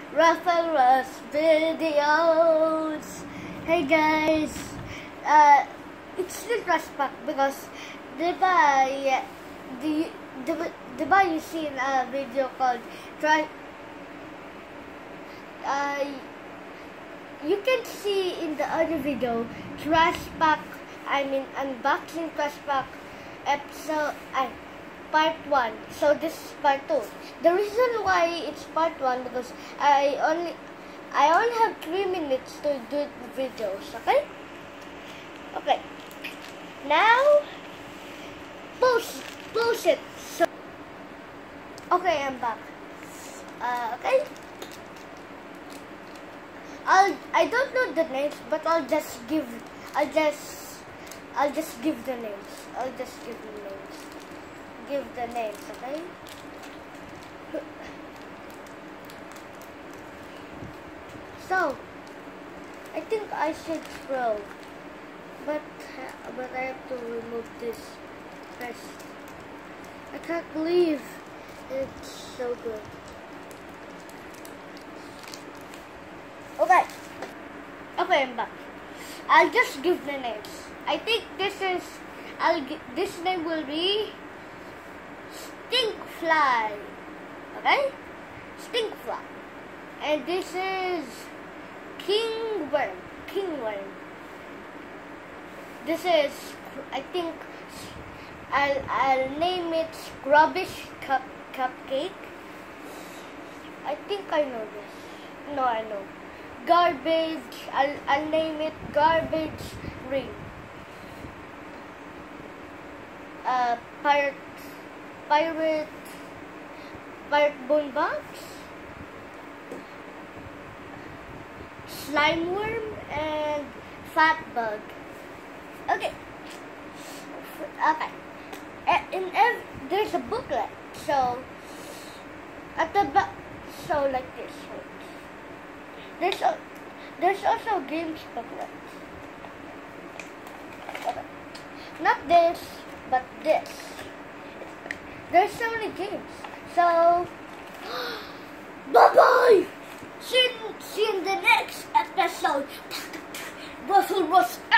Rafael Ross videos. Hey guys, it's the Rush Pack because diba you seen a video called you can see in the other video Trash Pack, unboxing Trash Pack episode part 1. So this is part 2. The reason why it's part 1 because I only have 3 minutes to do the videos, okay? Okay. Now post it. So okay, I'm back. Okay. I don't know the names, but I'll just give the names. Give the names, okay? So I think I should scroll, but I have to remove this first. I can't believe it's so good. Okay, I'm back. I'll just give the names. I think this name will be Stinkfly. Okay? Stinkfly. And this is Kingworm. This is, I think, I'll name it Scrubbish Cupcake. I think I know this. No, I know. Garbage. I'll name it Garbage Ring. Pirate Boombox, Slimeworm, and Fatbug. Okay. There's a booklet. So at the back, so like this. There's also games booklet. Okay. Not this, but this. There's so many games. So bye-bye. See you in the next episode. Russell Ross